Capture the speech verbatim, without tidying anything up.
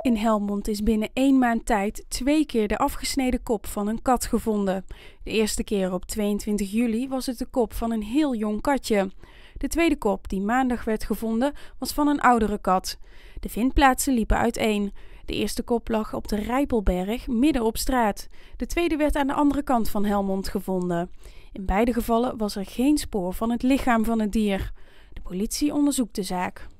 In Helmond is binnen één maand tijd twee keer de afgesneden kop van een kat gevonden. De eerste keer op tweeëntwintig juli was het de kop van een heel jong katje. De tweede kop die maandag werd gevonden was van een oudere kat. De vindplaatsen liepen uiteen. De eerste kop lag op de Rijpelberg midden op straat. De tweede werd aan de andere kant van Helmond gevonden. In beide gevallen was er geen spoor van het lichaam van het dier. De politie onderzoekt de zaak.